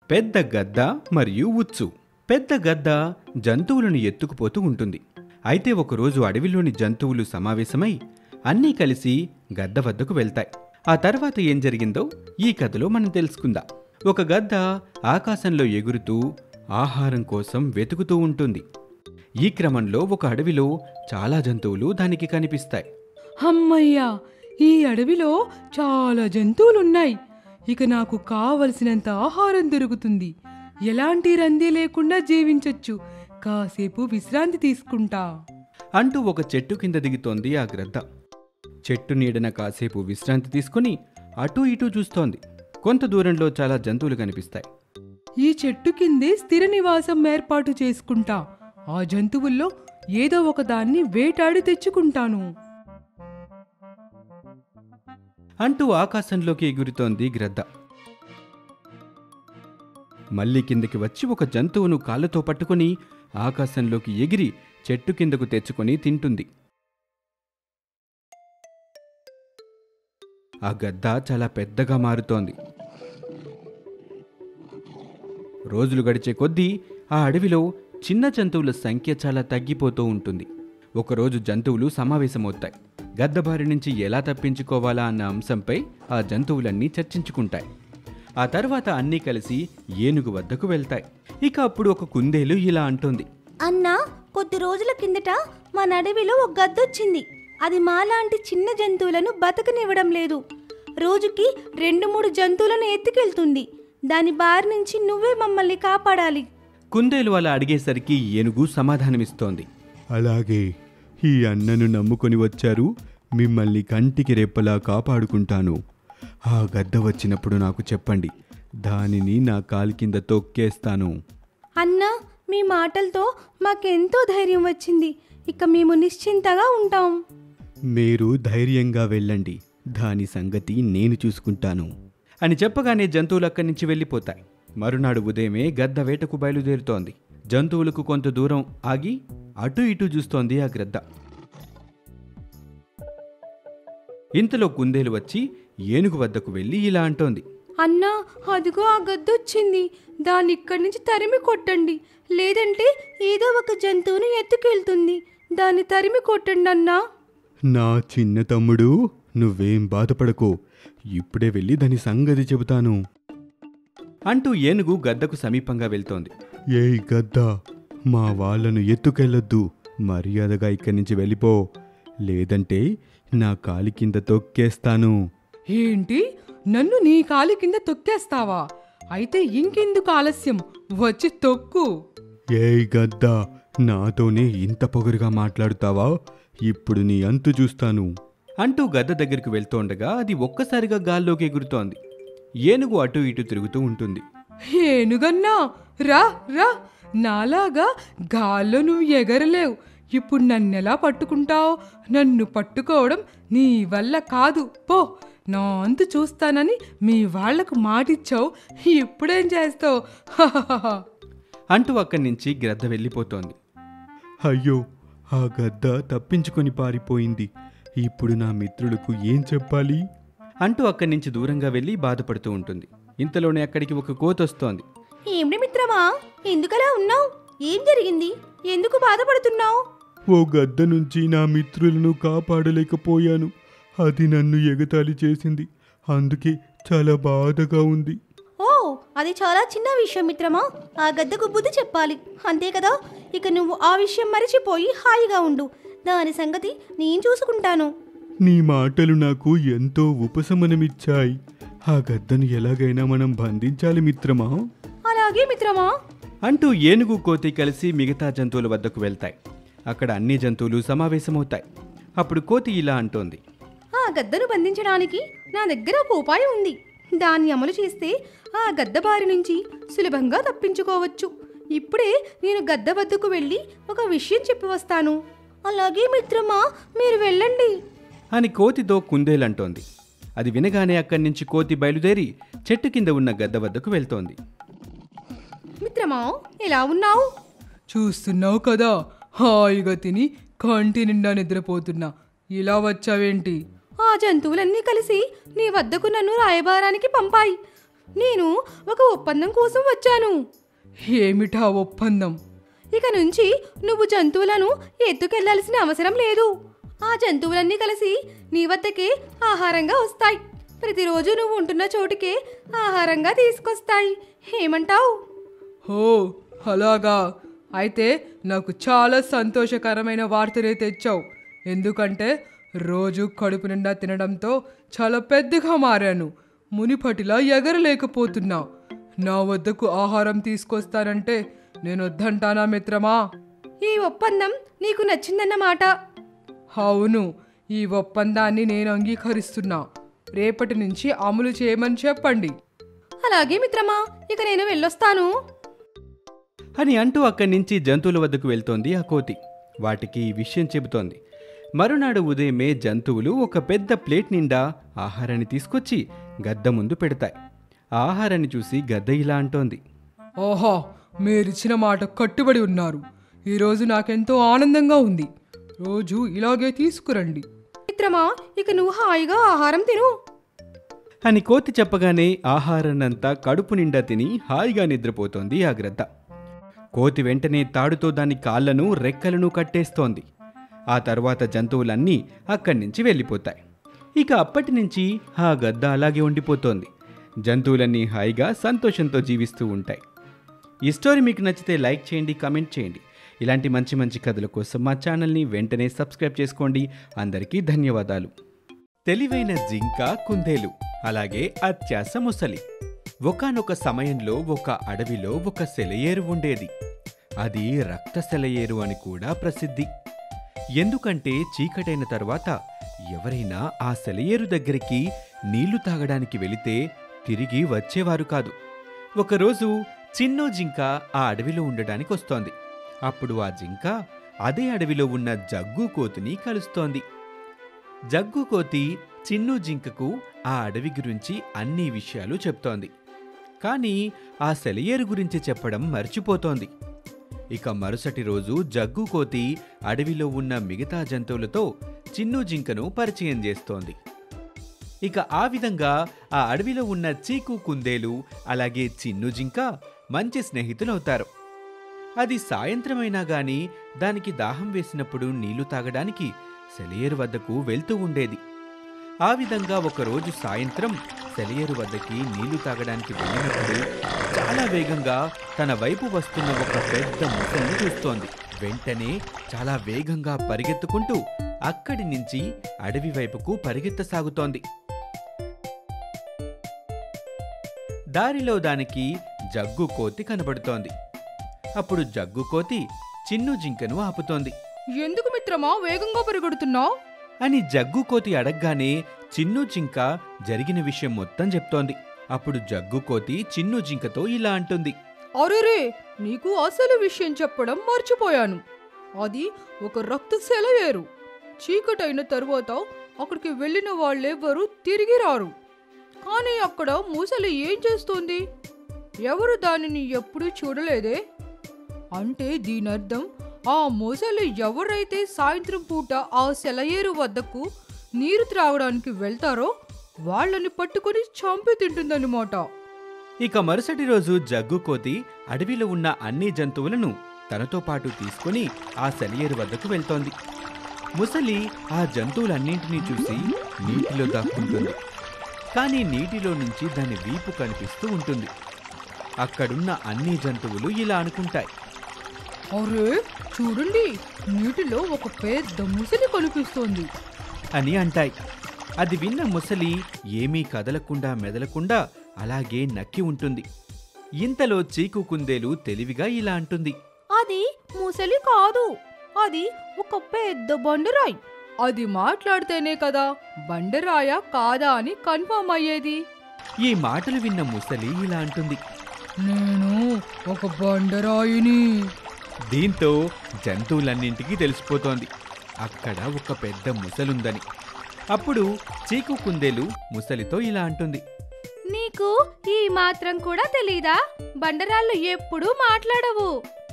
పెద్ద గద్ద మరియు ఉచ్చు. పెద్ద గద్ద జంతువులను ఎత్తుకుపోతూ ఉంటుంది. అయితే ఒకరోజు అడవిలోని జంతువులు సమావేశమై అన్నీ కలిసి గద్ద వద్దకు వెళ్తాయి. ఆ తర్వాత ఏం జరిగిందో ఈ కథలో మనం తెలుసుకుందాం. ఒక గద్ద ఆకాశంలో ఎగురుతూ ఆహారం కోసం వెతుకుతూ ఉంటుంది. ఈ క్రమంలో ఒక అడవిలో చాలా జంతువులు దానికి కనిపిస్తాయి. అమ్మయ్యా, ఈ అడవిలో చాలా జంతువులున్నాయి. ఇక నాకు కావలసినంత ఆహారం దొరుకుతుంది. ఎలాంటి రంది లేకుండా జీవించొచ్చు. కాసేపు విశ్రాంతి తీసుకుంటా అంటూ ఒక చెట్టు కింద దిగుతోంది ఆ గ్రద్ద. చెట్టు నీడన కాసేపు విశ్రాంతి తీసుకుని అటూ ఇటూ చూస్తోంది. కొంత దూరంలో చాలా జంతువులు కనిపిస్తాయి. ఈ చెట్టు కిందే స్థిర నివాసం ఏర్పాటు చేసుకుంటా. ఆ జంతువుల్లో ఏదో ఒక దాన్ని వేటాడి తెచ్చుకుంటాను అంటూ ఆకాశంలోకి ఎగురుతోంది గ్రద్ద. మళ్ళీ కిందకి వచ్చి ఒక జంతువును కాళ్ళతో పట్టుకుని ఆకాశంలోకి ఎగిరి చెట్టు కిందకు తెచ్చుకొని తింటుంది. ఆ గద్ద చాలా పెద్దగా మారుతోంది. రోజులు గడిచే కొద్దీ ఆ అడవిలో చిన్న జంతువుల సంఖ్య చాలా తగ్గిపోతూ ఉంటుంది. ఒకరోజు జంతువులు సమావేశమవుతాయి. గద్ద బారి నుంచి ఎలా తప్పించుకోవాలా అన్న అంశంపై ఆ జంతువులన్నీ చర్చించుకుంటాయి. ఆ తర్వాత అన్నీ కలిసి ఏనుగు వద్దకు వెళ్తాయి. ఇక అప్పుడు ఒక కుందేలు ఇలా అంటోంది. అన్నా, కొద్ది రోజుల కిందట మన అడవిలో ఒక గద్దొచ్చింది. అది మాలాంటి చిన్న జంతువులను బతకనివ్వడం లేదు. రోజుకి 2-3 జంతువులను ఎత్తుకెళ్తుంది. దాని బారి నుంచి నువ్వే మమ్మల్ని కాపాడాలి. కుందేలు అలా అడిగేసరికి ఏనుగు సమాధానమిస్తోంది. అలాగే, ఈ అన్నను నమ్ముకొని వచ్చారు. మిమ్మల్ని కంటికి రెప్పలా కాపాడుకుంటాను. ఆ గద్ద వచ్చినప్పుడు నాకు చెప్పండి. దానిని నా కాలి కింద తొక్కేస్తాను. అన్నా, మీ మాటలతో మాకెంతో ధైర్యం వచ్చింది. ఇక మేము నిశ్చింతగా ఉంటాం. మీరు ధైర్యంగా వెళ్ళండి. దాని సంగతి నేను చూసుకుంటాను అని చెప్పగానే జంతువులు అక్కడి నుంచి వెళ్ళిపోతాయి. మరునాడు ఉదయమే గద్ద వేటకు బయలుదేరుతోంది. జంతువులకు కొంత దూరం ఆగి అటూ ఇటూ చూస్తోంది ఆ గ్రద్ద. ఇంతలో కుందేలు వచ్చి ఏనుగు వద్దకు వెళ్ళి ఇలా అంటోంది. అన్నా, అదిగో ఆ గద్దొచ్చింది. దాన్ని ఇక్కడి నుంచి తరిమి కొట్టండి. లేదంటే ఏదో ఒక జంతువును ఎత్తుకెళ్తుంది. దాన్ని తరిమి కొట్టండి అన్నా. నా చిన్న తమ్ముడు, నువ్వేం బాధపడకు. ఇప్పుడే వెళ్ళి దాని సంగతి చెబుతాను అంటూ ఏనుగు గద్దకు సమీపంగా వెళ్తోంది. ఏయ్ గద్ద, మా వాళ్ళను ఎత్తుకెళ్ళొద్దు. మర్యాదగా ఇక్కడి నుంచి వెళ్ళిపో. లేదంటే నా కాలి కింద తొక్కేస్తాను. ఏంటి? నన్ను నీ కాలి కింద తొక్కేస్తావా? అయితే ఇంకెందుకు ఆలస్యం, వచ్చి తొక్కు. ఏయ్ గద్ద, నాతోనే ఇంత పొగరుగా మాట్లాడుతావా? ఇప్పుడు నీ అంతు చూస్తాను అంటూ గద్ద దగ్గరికి వెళ్తోండగా అది ఒక్కసారిగా గాల్లోకి ఎగురుతోంది. ఏనుగు అటూ ఇటూ తిరుగుతూ ఉంటుంది. ఏనుగన్నా, రా రా. నాలాగా గాల్లో నువ్వు ఎగరలేవు. ఇప్పుడు నన్నెలా పట్టుకుంటావు? నన్ను పట్టుకోవడం నీ వల్ల కాదు. పో, నా అంతు చూస్తానని మీ వాళ్లకు మాటిచ్చావు. ఇప్పుడేం చేస్తావు? అంటూ అక్కడి నుంచి గ్రద్ద వెళ్ళిపోతోంది. అయ్యో, ఆ గద్ద తప్పించుకొని పారిపోయింది. ఇప్పుడు నా మిత్రులకు ఏం చెప్పాలి? అంటూ అక్కడి నుంచి దూరంగా వెళ్ళి బాధపడుతూ ఉంటుంది. ఇంతలోనే అక్కడికి ఒక కోతొస్తోంది. ఏమిటి మిత్రమా, ఎందుకలా ఉన్నావు? ఏం జరిగింది? ఎందుకు బాధపడుతున్నావు? ఓ గద్ద నుంచి నా మిత్రులను కాపాడలేకపోయాను. అది నన్ను ఎగతాళి చేసింది. అందుకే చాలా బాధగా ఉంది. ఓ, అది చాలా చిన్న విషయం మిత్రమా. ఆ గద్దకు బుద్ధి చెప్పాలి, అంతే కదా. ఇక నువ్వు ఆ విషయం మరిచిపోయి హాయిగా ఉండు. దాని సంగతి నేను చూసుకుంటాను. నీ మాటలు నాకు ఎంతో ఉపశమనమిచ్చాయి. ఆ గద్దను ఎలాగైనా మనం బంధించాలి మిత్రమా. అలాగే మిత్రమా అంటూ ఏనుగు కోతి కలిసి మిగతా జంతువుల వద్దకు వెళ్తాయి. అక్కడ అన్ని జంతువులు సమావేశమవుతాయి. అప్పుడు కోతి ఇలా అంటోంది. ఆ గద్దను బంధించడానికి నా దగ్గర ఒక ఉపాయం ఉంది. దాన్ని అమలు చేస్తే ఆ గద్ద బారి నుంచి సులభంగా తప్పించుకోవచ్చు. ఇప్పుడే నేను గద్ద వద్దకు వెళ్ళి ఒక విషయం చెప్పి వస్తాను. అలాగే మిత్రమా, మీరు వెళ్ళండి అని కోతితో కుందేలంటోంది. అది వినగానే అక్కడి నుంచి కోతి బయలుదేరి చెట్టు కింద ఉన్న గద్ద వద్దకు వెళ్తోంది. మిత్రమా, ఎలా ఉన్నావు? చూస్తున్నావు కదా, హాయిగా తిని కంటి నిండా నిద్రపోతున్నా. ఇలా వచ్చావేంటి? ఆ జంతువులన్నీ కలిసి నీ వద్దకు నన్ను రాయబారానికి పంపాయి. నేను ఒక ఒప్పందం కోసం వచ్చాను. ఏమిటా ఒప్పందం? ఇక నుంచి నువ్వు జంతువులను ఎత్తుకెళ్లాల్సిన అవసరం లేదు. ఆ జంతువులన్నీ కలిసి నీ వద్దకే ఆహారంగా వస్తాయి. ప్రతిరోజు నువ్వు ఉంటున్న చోటుకే ఆహారంగా తీసుకొస్తాయి. ఏమంటావు? ఓ అలాగా, అయితే నాకు చాలా సంతోషకరమైన వార్తనే తెచ్చావు. ఎందుకంటే రోజు కడుపు నిండా తినడంతో చాలా పెద్దగా మారాను. మునిపటిలా ఎగరలేకపోతున్నా. నా వద్దకు ఆహారం తీసుకొస్తానంటే నేను వద్దంటానా మిత్రమా? ఈ ఒప్పందం నీకు నచ్చిందన్నమాట. అవును, ఈ ఒప్పందాన్ని నేను అంగీకరిస్తున్నా. రేపటి నుంచి అమలు చేయమని చెప్పండి. అలాగే మిత్రమా, ఇక నేను వెళ్ళొస్తాను అని అంటూ అక్కడి నుంచి జంతువుల వద్దకు వెళ్తోంది ఆ కోతి. వాటికి ఈ విషయం చెబుతోంది. మరునాడు ఉదయమే జంతువులు ఒక పెద్ద ప్లేట్ నిండా ఆహారాన్ని తీసుకొచ్చి గద్ద ముందు పెడతాయి. ఆ ఆహారాన్ని చూసి గద్ద ఇలా అంటోంది. ఓహో, మీరిచ్చిన మాట కట్టుబడి ఉన్నారు. ఈరోజు నాకెంతో ఆనందంగా ఉంది. రోజు ఇలాగే తీసుకురండి. మిత్రమా, ఇక నువ్వు హాయిగా ఆహారం తిను అని కోతి చెప్పగానే ఆహారాన్నంతా కడుపు నిండా తిని హాయిగా నిద్రపోతోంది ఆ గ్రద్ద. కోతి వెంటనే తాడుతో దాని కాళ్లను రెక్కలను కట్టేస్తోంది. ఆ తర్వాత జంతువులన్నీ అక్కడి నుంచి వెళ్ళిపోతాయి. ఇక అప్పటి నుంచి ఆ గద్ద అలాగే ఉండిపోతోంది. జంతువులన్నీ హాయిగా సంతోషంతో జీవిస్తూ ఉంటాయి. ఈ స్టోరీ మీకు నచ్చితే లైక్ చేయండి, కామెంట్ చేయండి. ఇలాంటి మంచి మంచి కథల కోసం మా ఛానల్ని వెంటనే సబ్స్క్రైబ్ చేసుకోండి. అందరికీ ధన్యవాదాలు. తెలివైన జింక, కుందేలు, అలాగే అత్యాస ముసలి. ఒకానొక సమయంలో ఒక అడవిలో ఒక సెలయేరు ఉండేది. అది రక్త సెలయేరు అని కూడా ప్రసిద్ధి. ఎందుకంటే చీకటైన తర్వాత ఎవరైనా ఆ సెలయేరు దగ్గరికి నీళ్లు తాగడానికి వెళితే తిరిగి వచ్చేవారు కాదు. ఒకరోజు చిన్నో జింక ఆ అడవిలో ఉండడానికి వస్తోంది. అప్పుడు ఆ జింక అదే అడవిలో ఉన్న జగ్గు కోతిని కలుస్తోంది. జగ్గు కోతి చిన్ను జింకకు ఆ అడవి గురించి అన్ని విషయాలు చెప్తోంది. కానీ ఆ సెలయేరు గురించి చెప్పడం మర్చిపోతోంది. ఇక మరుసటి రోజు జగ్గు కోతి అడవిలో ఉన్న మిగతా జంతువులతో చిన్ను జింకను పరిచయం చేస్తోంది. ఇక ఆ విధంగా ఆ అడవిలో ఉన్న చీకు, కుందేలు, అలాగే చిన్ను జింక మంచి స్నేహితులవుతారు. అది సాయంత్రమైనా గాని దానికి దాహం వేసినప్పుడు నీళ్లు తాగడానికి సెలయేరు వద్దకు వెళ్తూ ఉండేది. ఆ విధంగా ఒకరోజు సాయంత్రం సెలయేరు వద్దకి నీళ్లు తాగడానికి వెళ్ళినప్పుడు చాలా వేగంగా తన వైపు వస్తున్న ఒక పెద్ద ముసలిని చూస్తోంది. వెంటనే చాలా వేగంగా పరిగెత్తుకుంటూ అక్కడి నుంచి అడవి వైపుకు పరిగెత్తసాగుతోంది. దారిలో దానికి జగ్గు కోతి కనబడుతోంది. అప్పుడు జగ్గు కోతి చిన్ను జింకను ఆపుతోంది. ఎందుకు మిత్రమా వేగంగా పరిగెడుతున్నావు అని జగ్గు కోతి అడగ్గానే చిన్ను జింక జరిగిన విషయం మొత్తం చెప్తోంది. అప్పుడు జగ్గు కోతి చిన్ను జింకతో ఇలా అంటుంది. అరెరే, నీకు అసలు విషయం చెప్పడం మర్చిపోయాను. అది ఒక రక్త సెలయేరు. చీకటైన తరువాత అక్కడికి వెళ్ళిన వాళ్ళెవ్వరూ తిరిగి రారు. కానీ అక్కడ ముసలి ఏం చేస్తోంది? ఎవరు దానిని ఎప్పుడూ చూడలేదే. అంటే దీనర్థం ఆ ముసలి ఎవరైతే సాయంత్రం పూట ఆ సెలయేరు వద్దకు నీరు త్రాగడానికి వెళ్తారో వాళ్ళని పట్టుకుని చంపి తింటుందన్నమాట. ఇక మరుసటి రోజు జగ్గు కోతి అడవిలో ఉన్న అన్ని జంతువులను తనతో పాటు తీసుకుని ఆ సెలయేరు వద్దకు వెళ్తోంది. ముసలి ఆ జంతువులన్నింటినీ చూసి నీటిలో దాక్కుంటుంది. కానీ నీటిలో నుంచి దాని వీపు కనిపిస్తూ ఉంటుంది. అక్కడున్న అన్ని జంతువులు ఇలా అనుకుంటాయి. అరే చూడండి, నీటిలో ఒక పెద్ద ముసలి కనిపిస్తోంది అని అంటాయి. అది విన్న ముసలి ఏమీ కదలకుండా మెదలకుండా అలాగే నక్కి ఉంటుంది. ఇంతలో చీకు, కుందేలు తెలివిగా ఇలా అంటుంది. అది ముసలి కాదు, అది ఒక పెద్ద బండరాయి. అది మాట్లాడితేనే కదా బండరాయ కాదా అని కన్ఫర్మ్ అయ్యేది. ఈ మాటలు విన్న ముసలి ఇలా అంటుంది. నేను ఒక బండరాయిని. దీంతో జంతువులన్నింటికీ తెలిసిపోతోంది అక్కడ ఒక పెద్ద ముసలుందని. అప్పుడు చీకు, కుందేలు ముసలితో ఇలా అంటుంది. నీకు ఈ మాత్రం కూడా తెలీదా? బండరాళ్ళు ఎప్పుడూ మాట్లాడవు.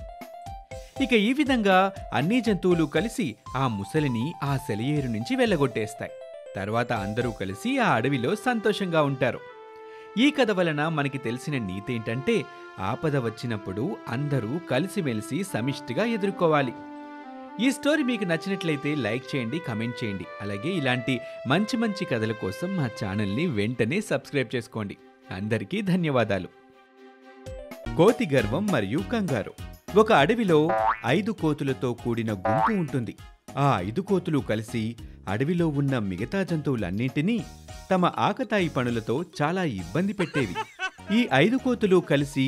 ఇక ఈ విధంగా అన్ని జంతువులు కలిసి ఆ ముసలిని ఆ సెలయేరు నుంచి వెళ్ళగొట్టేస్తాయి. తర్వాత అందరూ కలిసి ఆ అడవిలో సంతోషంగా ఉంటారు. ఈ కథ వలన మనకి తెలిసిన నీతి ఏంటంటే ఆపద వచ్చినప్పుడు అందరూ కలిసిమెలిసి సమిష్టిగా ఎదుర్కోవాలి. ఈ స్టోరీ మీకు నచ్చినట్లయితే లైక్ చేయండి, కమెంట్ చేయండి. అలాగే ఇలాంటి మంచి మంచి కథల కోసం మా ఛానల్ని వెంటనే సబ్స్క్రైబ్ చేసుకోండి. అందరికీ ధన్యవాదాలు. కోతి గర్వం మరియు కంగారు. ఒక అడవిలో 5 కోతులతో కూడిన గుంపు ఉంటుంది. ఆ 5 కోతులు కలిసి అడవిలో ఉన్న మిగతా జంతువులన్నింటినీ తమ ఆకతాయి పనులతో చాలా ఇబ్బంది పెట్టేవి. ఈ 5 కోతులు కలిసి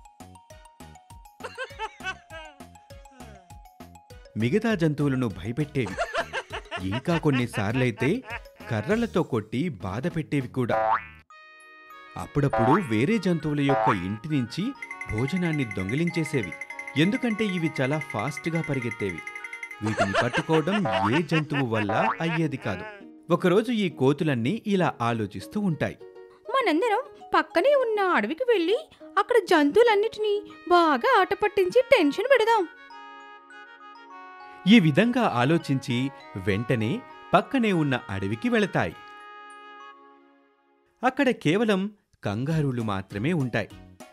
మిగతా జంతువులను భయపెట్టేవి. ఇంకా కొన్నిసార్లైతే కర్రలతో కొట్టి బాధ పెట్టేవి కూడా. అప్పుడప్పుడు వేరే జంతువుల యొక్క ఇంటి నుంచి భోజనాన్ని దొంగిలించేసేవి. ఎందుకంటే ఇవి చాలా ఫాస్ట్గా పరిగెత్తేవి. వీటిని పట్టుకోవడం ఏ జంతువు వల్ల అయ్యేది కాదు. ఒకరోజు ఈ కోతులన్నీ ఇలా ఆలోచిస్తూ ఉంటాయి. మనందరం పక్కనే ఉన్న అడవికి వెళ్ళి అక్కడ జంతువులన్నిటినీ బాగా ఆట పట్టించి టెన్షన్ పెడదాం. ఈ విధంగా ఆలోచించి వెంటనే పక్కనే ఉన్న అడవికి వెళతాయి. అక్కడ కేవలం కంగారూలు మాత్రమే ఉంటాయి.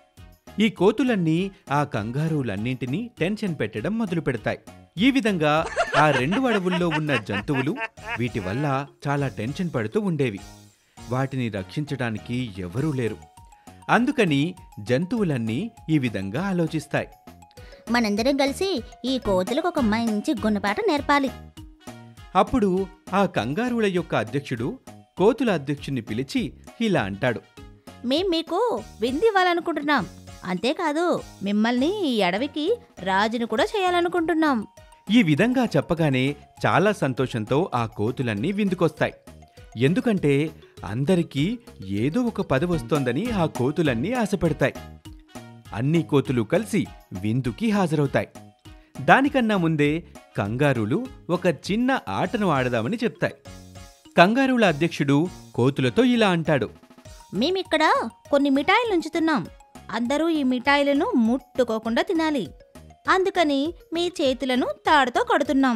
ఈ కోతులన్నీ ఆ కంగారూలన్నింటినీ టెన్షన్ పెట్టడం మొదలు పెడతాయి. ఈ విధంగా ఆ 2 అడవుల్లో ఉన్న జంతువులు వీటి వల్ల చాలా టెన్షన్ పడుతూ ఉండేవి. వాటిని రక్షించడానికి ఎవరూ లేరు. అందుకని జంతువులన్నీ ఈ విధంగా ఆలోచిస్తాయి. మనందరం కలిసి ఈ కోతులకు ఒక మంచి గుణపాఠ నేర్పాలి. అప్పుడు ఆ కంగారుల యొక్క అధ్యక్షుడు కోతుల అధ్యక్షుడిని పిలిచి ఇలా అంటాడు. మేం మీకు విందు ఇవ్వాలనుకుంటున్నాం. అంతేకాదు మిమ్మల్ని ఈ అడవికి రాజును కూడా చేయాలనుకుంటున్నాం. ఈ విధంగా చెప్పగానే చాలా సంతోషంతో ఆ కోతులన్నీ విందుకొస్తాయి. ఎందుకంటే అందరికీ ఏదో ఒక పదవి వస్తోందని ఆ కోతులన్నీ ఆశపడతాయి. అన్ని కోతులు కలిసి విందుకి హాజరవుతాయి. దానికన్నా ముందే కంగారులు ఒక చిన్న ఆటను ఆడదామని చెప్తాయి. కంగారుల అధ్యక్షుడు కోతులతో ఇలా అంటాడు. మేమిక్కడ కొన్ని మిఠాయిలు ఉంచుతున్నాం. అందరూ ఈ మిఠాయిలను ముట్టుకోకుండా తినాలి. అందుకని మీ చేతులను తాడుతో కడుతున్నాం.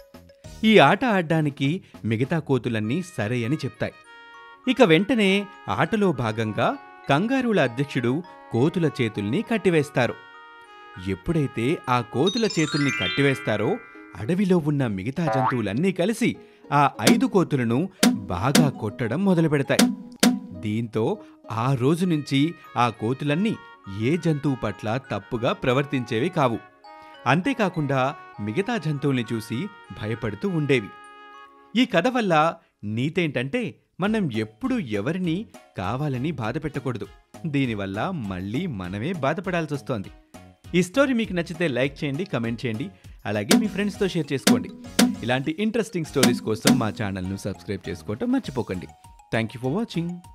ఈ ఆట ఆడ్డానికి మిగతా కోతులన్నీ సరే అని చెప్తాయి. ఇక వెంటనే ఆటలో భాగంగా కంగారుల అధ్యక్షుడు కోతుల చేతుల్ని కట్టివేస్తారు. ఎప్పుడైతే ఆ కోతుల చేతుల్ని కట్టివేస్తారో అడవిలో ఉన్న మిగతా జంతువులన్నీ కలిసి ఆ 5 కోతులను బాగా కొట్టడం మొదలుపెడతాయి. దీంతో ఆ రోజు నుంచి ఆ కోతులన్నీ ఏ జంతువు పట్ల తప్పుగా ప్రవర్తించేవి కావు. అంతేకాకుండా మిగతా జంతువుల్ని చూసి భయపడుతూ ఉండేవి. ఈ కథ వల్ల నీతేంటంటే మనం ఎప్పుడూ ఎవరిని కావాలని బాధ పెట్టకూడదు. దీనివల్ల మళ్ళీ మనమే బాధపడాల్సి వస్తోంది. ఈ స్టోరీ మీకు నచ్చితే లైక్ చేయండి, కమెంట్ చేయండి. అలాగే మీ ఫ్రెండ్స్తో షేర్ చేసుకోండి. ఇలాంటి ఇంట్రెస్టింగ్ స్టోరీస్ కోసం మా ఛానల్ను సబ్స్క్రైబ్ చేసుకోవటం మర్చిపోకండి. Thank you for watching.